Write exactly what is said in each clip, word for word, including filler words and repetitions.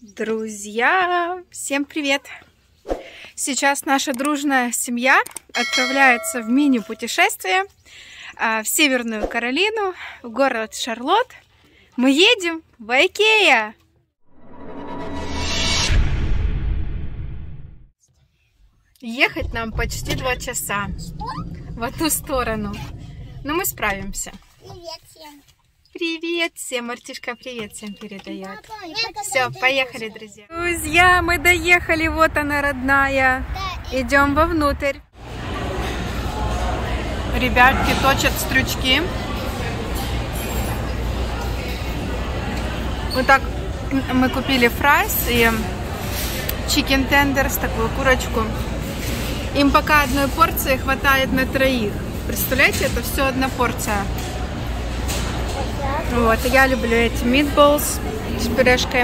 Друзья, всем привет! Сейчас наша дружная семья отправляется в мини-путешествие в Северную Каролину, в город Шарлотт. Мы едем в Икеа! Ехать нам почти два часа в одну сторону, но мы справимся. Привет всем! Привет всем, Мартишка, привет всем передает. Все, поехали, друзья. Друзья, мы доехали, вот она, родная. Идем вовнутрь. Ребятки точат стручки. Вот так мы купили фрайс и чикен тендерс, такую курочку. Им пока одной порции хватает на троих. Представляете, это все одна порция. Вот, я люблю эти meatballs с пюрешкой.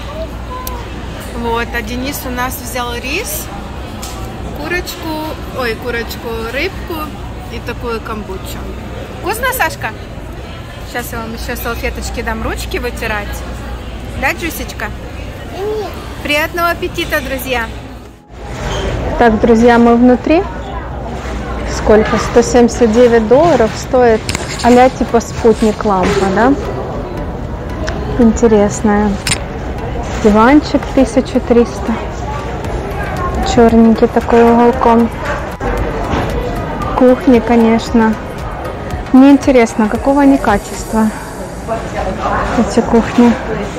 Вот, а Денис у нас взял рис, курочку, ой, курочку, рыбку и такую камбучу. Вкусно, Сашка? Сейчас я вам еще салфеточки дам, ручки вытирать. Да, Джусечка? Нет. Приятного аппетита, друзья! Так, друзья, мы внутри. Сколько? сто семьдесят девять долларов стоит а-ля типа спутник лампа, да? Интересная. Диванчик тысяча триста. Черненький такой уголком. Кухня, конечно. Мне интересно, какого они качества, эти кухни.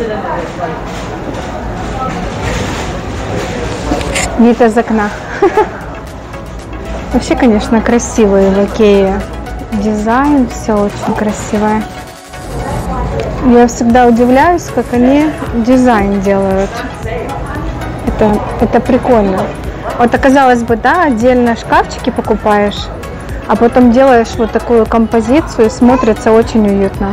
Вид из окна. Вообще, конечно, красивые в Икее. Дизайн, все очень красивое. Я всегда удивляюсь, как они дизайн делают. Это, это прикольно. Вот, казалось бы, да, отдельно шкафчики покупаешь, а потом делаешь вот такую композицию, и смотрится очень уютно.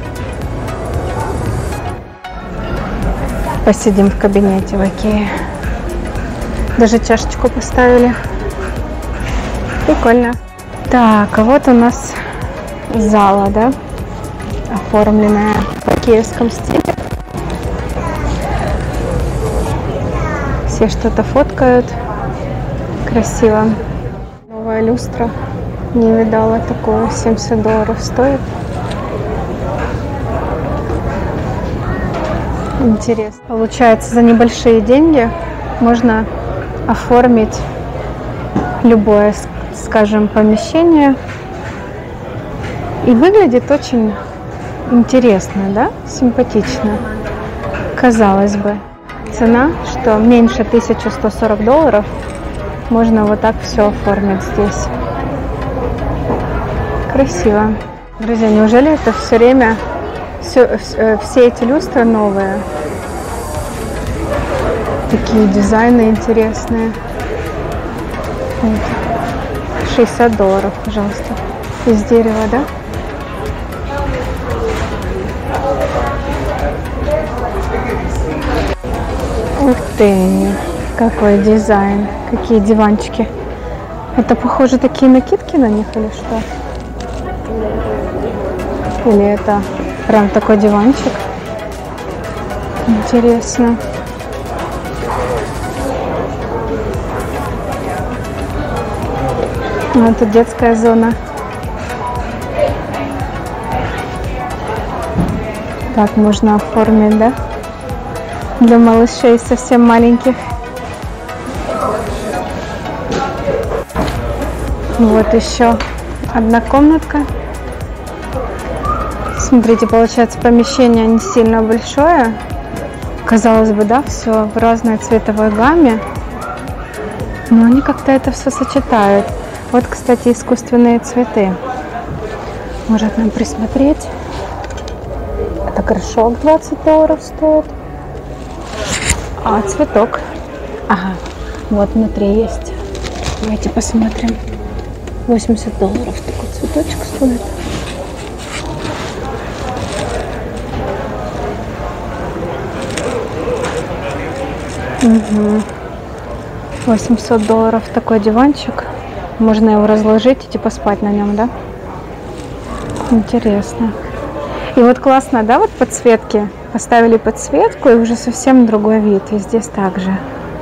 Посидим в кабинете в Икее. Даже чашечку поставили. Прикольно. Так, а вот у нас зала, да, оформленная в икеевском стиле. Все что-то фоткают. Красиво. Новая люстра. Не видала такого. семьдесят долларов стоит. Интересно. Получается, за небольшие деньги можно оформить любое, скажем, помещение. И выглядит очень интересно, да? Симпатично. Казалось бы. Цена, что меньше тысячи ста сорока долларов, можно вот так все оформить здесь. Красиво. Друзья, неужели это все время, все, все эти люстры новые? Такие дизайны интересные. шестьдесят долларов, пожалуйста. Из дерева, да? Ух ты! Какой дизайн! Какие диванчики! Это, похоже, такие накидки на них или что? Или это прям такой диванчик? Интересно. Вот тут детская зона. Так можно оформить, да? Для малышей совсем маленьких. Вот еще одна комнатка. Смотрите, получается, помещение не сильно большое. Казалось бы, да, все в разной цветовой гамме. Но они как-то это все сочетают. Вот, кстати, искусственные цветы. Может нам присмотреть? Это горшок двадцать долларов стоит. А цветок? Ага, вот внутри есть. Давайте посмотрим. восемьдесят долларов такой цветочек стоит. Угу. восемьсот долларов такой диванчик. Можно его разложить и типа спать на нем, да? Интересно. И вот классно, да, вот подсветки. Поставили подсветку, и уже совсем другой вид. И здесь также.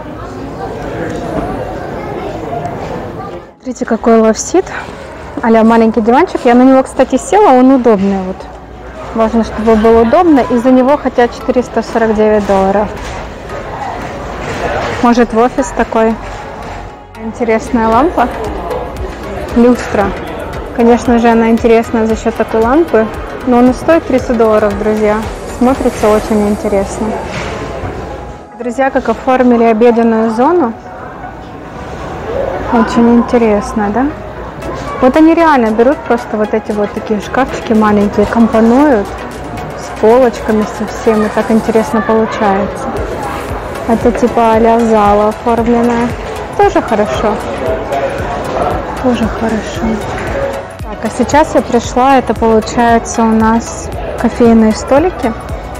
Смотрите, какой лавсит. А-ля маленький диванчик. Я на него, кстати, села, он удобный. Вот. Важно, чтобы было удобно. И за него хотят четыреста сорок девять долларов. Может, в офис такой. Интересная лампа. Люстра. Конечно же, она интересна за счет такой лампы. Но она стоит тридцать долларов, друзья. Смотрится очень интересно. Друзья, как оформили обеденную зону. Очень интересно, да? Вот они реально берут просто вот эти вот такие шкафчики маленькие, компонуют с полочками совсем, и так интересно получается. Это типа а-ля зала оформленная. Тоже хорошо. Тоже хорошо. Так, а сейчас я пришла, это получается у нас кофейные столики.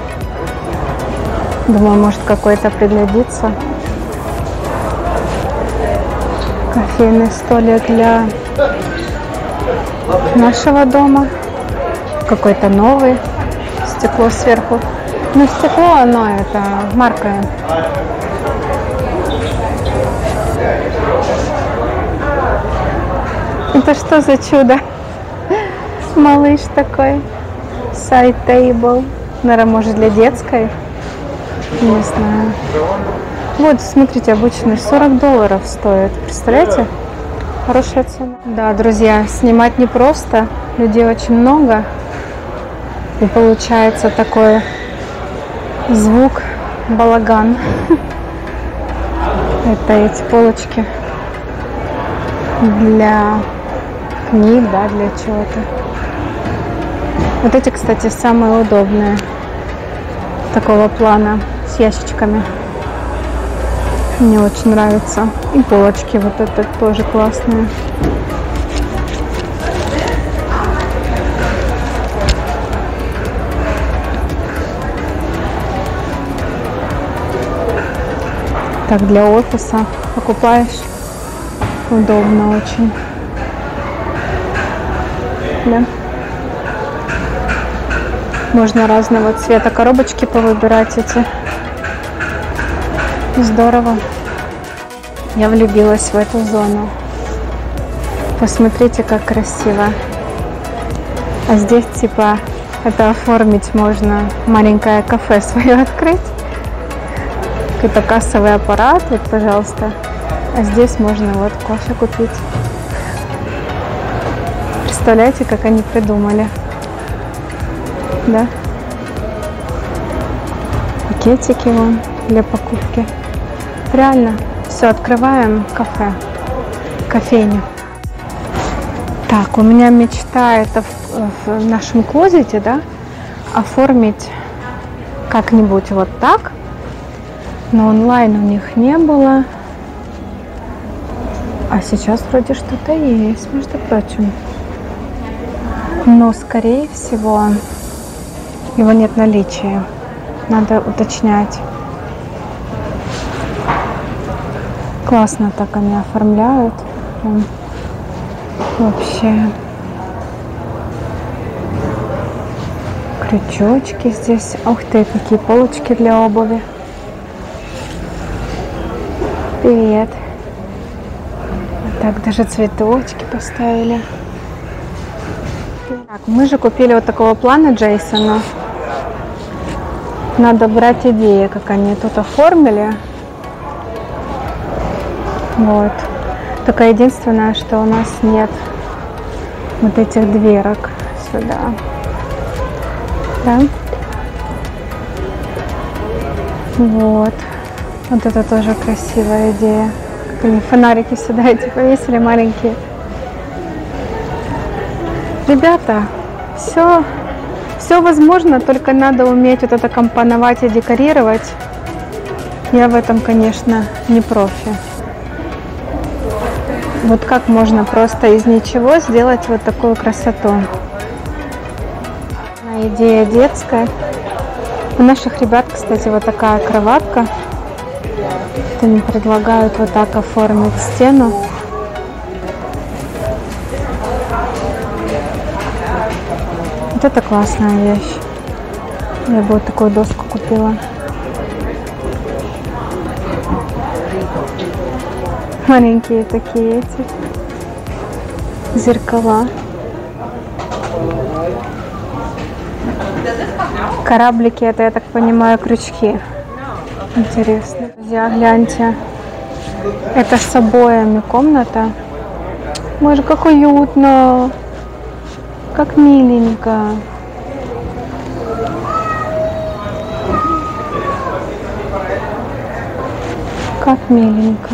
Думаю, может какой-то приглядится. Кофейный столик для нашего дома. Какой-то новый. Стекло сверху. Но стекло, оно это марка. Это что за чудо? Малыш такой. Side table. Наверное, может для детской. Не знаю. Вот, смотрите, обычный сорок долларов стоит. Представляете? Хорошая цена. Да, друзья, снимать непросто. Людей очень много. И получается такой звук, балаган. Это эти полочки для книг, да, для чего-то. Вот эти, кстати, самые удобные. Такого плана, с ящичками. Мне очень нравится. И полочки вот это тоже классные. Так, для офиса покупаешь. Удобно очень. Да. Можно разного цвета коробочки повыбирать эти. Здорово. Я влюбилась в эту зону. Посмотрите, как красиво. А здесь типа это оформить можно. Маленькое кафе свое открыть. Какой-то кассовый аппарат. Вот, пожалуйста. А здесь можно вот кофе купить. Представляете, как они придумали? Да? Пакетики вон для покупки. Реально. Все, открываем кафе. Кофейню. Так, у меня мечта это в, в нашем клозете, да, оформить как-нибудь вот так. Но онлайн у них не было. А сейчас вроде что-то есть, между прочим. Но, скорее всего, его нет в наличии. Надо уточнять. Классно так они оформляют. Вообще. Крючочки здесь. Ух ты, какие полочки для обуви. Привет. Вот так даже цветочки поставили. Так, мы же купили вот такого плана Джейсона. Надо брать идеи, как они тут оформили. Вот. Только единственное, что у нас нет вот этих дверок сюда. Да? Вот. Вот это тоже красивая идея. Как они фонарики сюда эти повесили маленькие. Ребята, все, все возможно, только надо уметь вот это компоновать и декорировать. Я в этом, конечно, не профи. Вот как можно просто из ничего сделать вот такую красоту. Идея детская. У наших ребят, кстати, вот такая кроватка. Они предлагают вот так оформить стену. Вот это классная вещь. Я бы вот такую доску купила. Маленькие такие эти зеркала. Кораблики, это, я так понимаю, крючки. Интересно. Друзья, гляньте. Это с обоями комната. Боже, как уютно. Как миленько. Как миленько.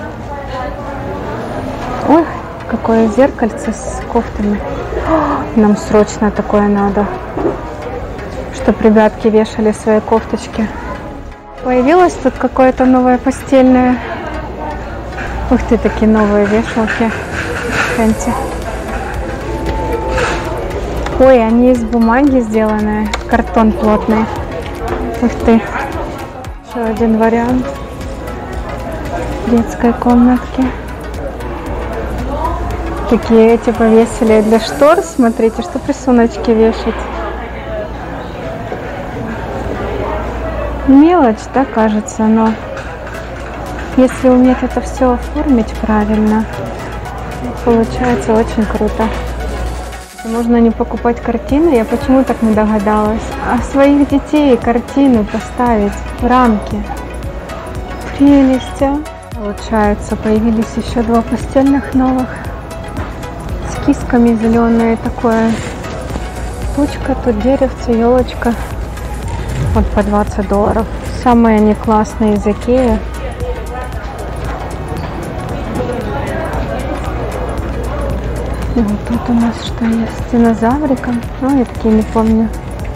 Ой, какое зеркальце с кофтами. О, нам срочно такое надо, чтоб ребятки вешали свои кофточки. Появилось тут какое-то новое постельное. Ух ты, такие новые вешалки. Гляньте. Ой, они из бумаги сделаны, картон плотный. Ух ты. Еще один вариант детской комнатки. Такие эти повесили для штор. Смотрите, что рисуночки вешать. Мелочь, да, кажется, но если уметь это все оформить правильно, получается очень круто. Можно не покупать картины, я почему так не догадалась. А своих детей картины поставить в рамки. Прелесть, а? Получается, появились еще два постельных новых. С кисками зеленые, такое. Тучка, тут деревце, елочка. Вот по двадцать долларов. Самые они классные из Икеи. И вот тут у нас что есть? С динозавриком. Ну, я такие не помню.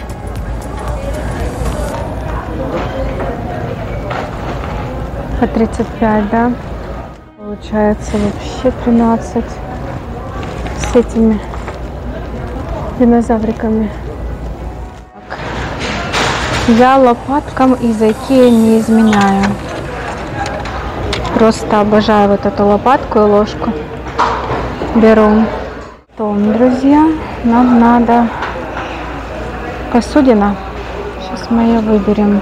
По тридцать пять, да? Получается вообще тринадцать. С этими динозавриками. Так. Я лопаткам из Икеи не изменяю. Просто обожаю вот эту лопатку и ложку. Беру. Потом, друзья, нам надо посудина. Сейчас мы ее выберем.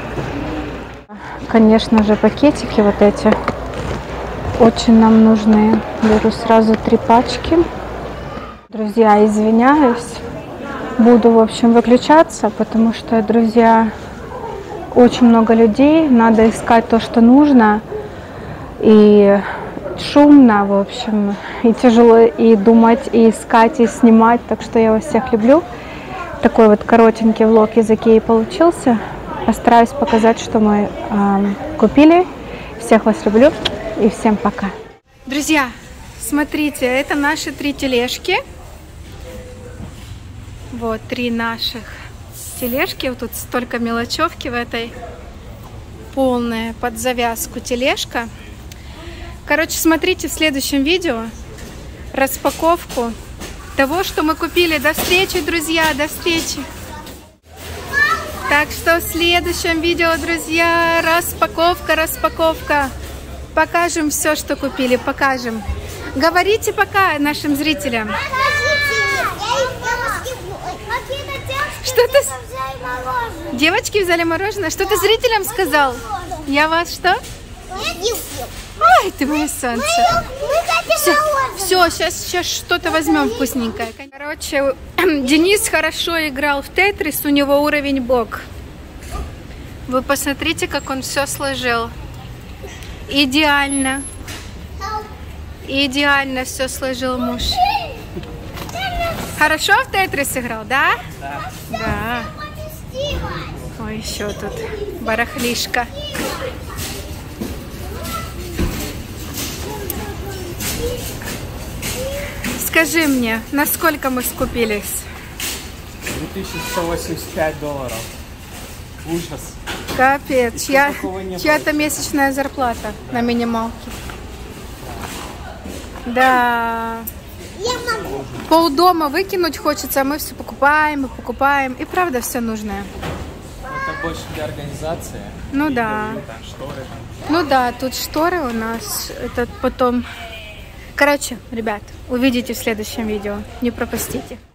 Конечно же, пакетики вот эти очень нам нужны. Беру сразу три пачки. Друзья, извиняюсь. Буду, в общем, выключаться, потому что, друзья, очень много людей. Надо искать то, что нужно. И шумно, в общем, и тяжело и думать, и искать, и снимать. Так что я вас всех люблю. Такой вот коротенький влог из Икеи получился. Постараюсь показать, что мы э, купили. Всех вас люблю и всем пока. Друзья, смотрите, это наши три тележки. Вот три наших тележки. Вот тут столько мелочевки в этой. Полная под завязку тележка. Короче, смотрите в следующем видео распаковку того, что мы купили. До встречи, друзья, до встречи. Так что в следующем видео, друзья, распаковка, распаковка. Покажем все, что купили, покажем. Говорите пока нашим зрителям. Что ты... Девочки взяли мороженое? Что ты зрителям сказал? Я вас что? Ой, ты мое солнце. Все, все, сейчас, сейчас что-то возьмем вкусненькое. Короче, Денис хорошо играл в Тетрис, у него уровень бог. Вы посмотрите, как он все сложил. Идеально. Идеально все сложил муж. Хорошо в Тетрис играл, да? Да. Да. Ой, еще тут барахлишка. Скажи мне, насколько мы скупились? две тысячи сто восемьдесят пять долларов. Ужас. Капец. Чья, чья-то месячная зарплата на минималке. Да. Полдома выкинуть хочется, а мы все покупаем и покупаем. И правда все нужное. Это больше для организации. Ну да. Там шторы. Ну да, тут шторы у нас. Это потом... Короче, ребят, увидите в следующем видео. Не пропустите.